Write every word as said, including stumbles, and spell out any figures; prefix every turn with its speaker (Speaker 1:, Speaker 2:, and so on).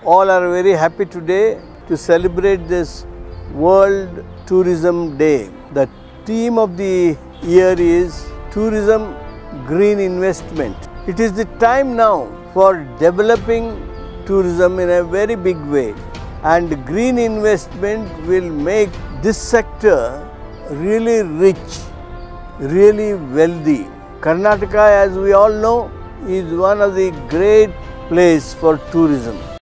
Speaker 1: all are very happy today to celebrate this World Tourism Day. The theme of the year is Tourism Green Investment. It is the time now for developing tourism in a very big way, and green investment will make this sector really rich, really wealthy. Karnataka, as we all know, is one of the great places for tourism.